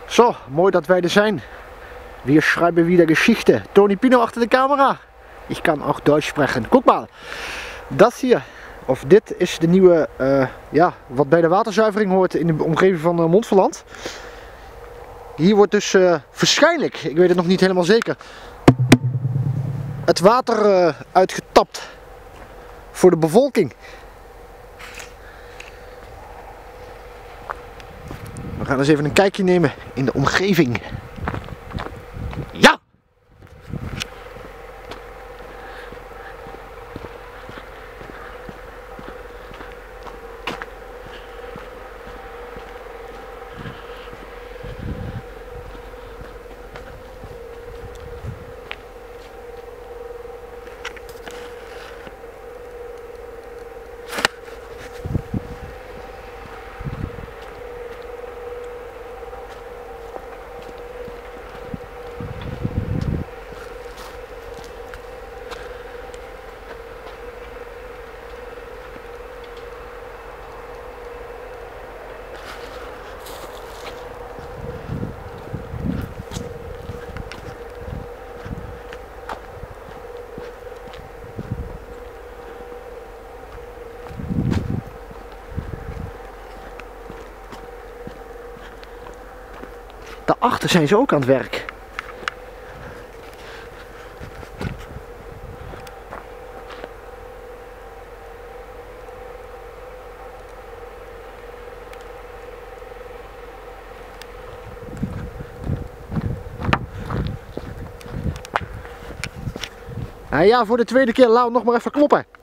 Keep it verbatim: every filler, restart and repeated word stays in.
Zo, mooi dat wij er zijn. Wir schreiben wieder Geschichte. Tony Pino achter de camera. Ik kan ook Duits spreken. Guck mal. Dat hier, of dit is de nieuwe, uh, ja, wat bij de waterzuivering hoort in de omgeving van uh, Montferland. Hier wordt dus uh, waarschijnlijk, ik weet het nog niet helemaal zeker, het water uh, uitgetapt voor de bevolking. We gaan eens even een kijkje nemen in de omgeving. Ja! Daarachter zijn ze ook aan het werk. En ja, voor de tweede keer laten we nog maar even kloppen.